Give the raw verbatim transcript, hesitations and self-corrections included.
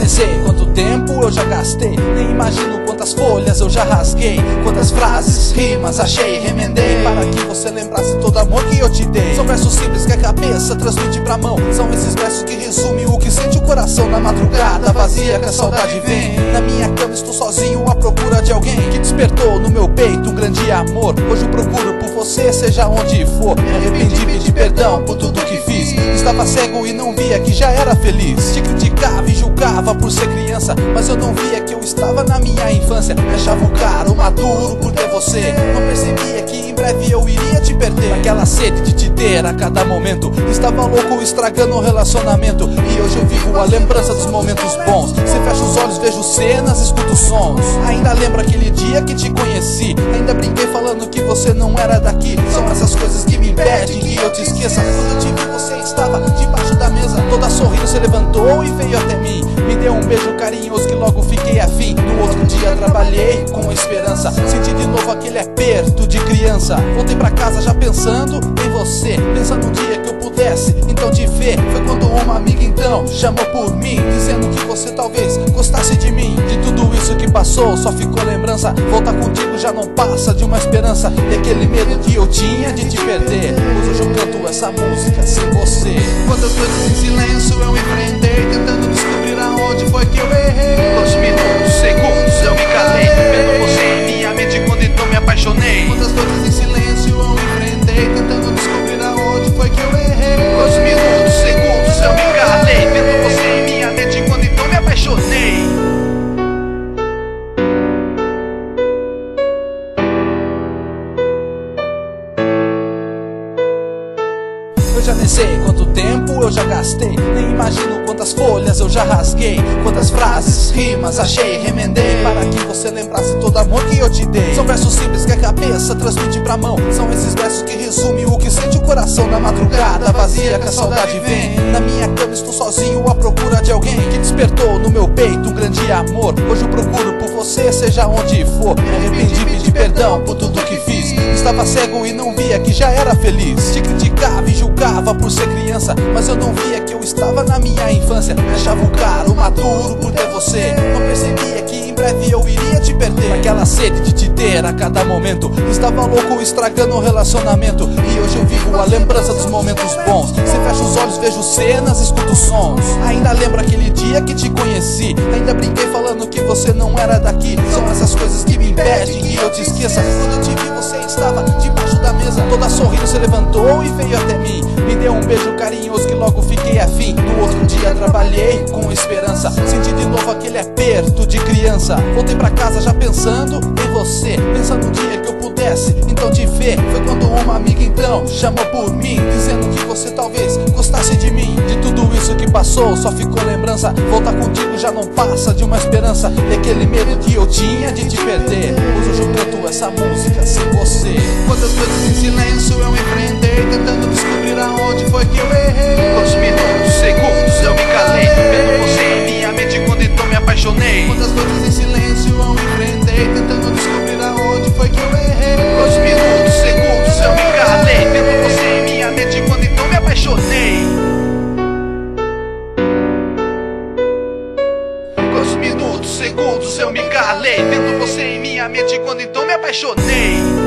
nem sei quanto tempo eu já gastei, nem imagino quantas folhas eu já rasguei, quantas frases, rimas achei e remendei, para que você lembrasse todo amor que eu te dei. São versos simples que a cabeça transmite pra mão, são esses versos que resumem o que sente o coração na madrugada vazia que a saudade vem. Na minha cama estou sozinho à procura de alguém que despertou no meu peito um grande amor. Hoje eu procuro por você, seja onde for. Me arrependi, pedi perdão por tudo que fiz. Estava cego e não via que já era feliz. Te criticava e julgava por ser criança, mas eu não via que eu estava na minha infância. Me achava um cara maduro por ter você. Não percebia que em breve eu iria te perder. Aquela sede de te ter a cada momento, estava louco estragando o relacionamento. E hoje eu vivo a lembrança dos momentos bons. Se fecho os olhos, vejo cenas, escuto sons. Ainda lembro aquele dia que te conheci, ainda brinquei falando que você não era daqui. São essas coisas que me impedem que eu te esqueça. Quando eu te vi você estava debaixo da mesa, toda sorrindo se levantou e veio até mim. Me deu um beijo carinhoso que logo fiquei afim. No outro dia trabalhei com esperança, senti de novo aquele aperto de criança. Voltei pra casa já pensando em você, pensando no dia que eu pudesse então te ver. Foi quando uma amiga então chamou por mim, dizendo que você talvez gostasse de mim. De tudo isso que passou só ficou lembrança. Voltar contigo já não passa de uma esperança, e aquele medo que eu tinha de te perder. Pois hoje eu canto essa música sem você. Quantas coisas em silêncio eu enfrentei, tentando descobrir aonde foi que eu errei. Quantos minutos, segundos eu me calei, vendo você em minha mente quando então me apaixonei. Quantas coisas em silêncio eu enfrentei, tentando descobrir aonde foi que eu errei. Quantos minutos, segundos eu me calei, vendo você em minha mente quando então me apaixonei. Eu já nem sei quanto tempo eu já gastei, nem imagino quantas folhas eu já rasguei, quantas frases, rimas achei e remendei, para que você lembrasse todo amor que eu te dei. São versos simples que a cabeça transmite pra mão, são esses versos que resumem o que sente o coração na madrugada vazia que a saudade vem. Na minha cama estou sozinho à procura de alguém que despertou no meu peito um grande amor. Hoje eu procuro por você, seja onde for. Me arrependi, pedi perdão por tudo que fiz. Estava cego e não via que já era feliz. Te criticava e julgava por ser criança, mas eu não via que eu estava na minha infância. Me achava um cara maduro por ter você. Não percebia que em breve eu iria te perder. Aquela sede de te ter a cada momento, estava louco estragando o relacionamento. E hoje eu vivo a lembrança dos momentos bons. Se fecho os olhos, vejo cenas, escuto sons. Ainda lembro aquele dia que te conheci, ainda brinquei falando que você não era daqui. São essas coisas que me impedem que eu te esqueça. Quando eu te vi você estava debaixo da mesa, toda sorrindo se levantou e veio até mim. Me deu um beijo carinhoso que logo fiquei afim. No outro dia trabalhei com esperança, senti de novo aquele aperto de criança. Voltei pra casa já pensando em você, pensando no dia que eu pudesse então te ver. Foi quando uma amiga então chamou por mim, dizendo que você talvez gostasse de mim. De tudo isso que passou só ficou lembrança. Voltar contigo já não passa de uma esperança, e aquele medo que eu tinha de te perder. Pois hoje eu canto essa música sem você. Quantas coisas em silêncio eu enfrentei, tentando descobrir aonde foi que eu errei. Quantos minutos, segundos eu me calei, vendo você em minha mente quando então me apaixonei. Quantas coisas em silêncio eu enfrentei, tentando descobrir aonde foi que eu errei. Quantos minutos, segundos eu me calei, vendo você em minha mente quando então me apaixonei. Quantos minutos, segundos eu me calei, vendo você em minha mente quando então me apaixonei.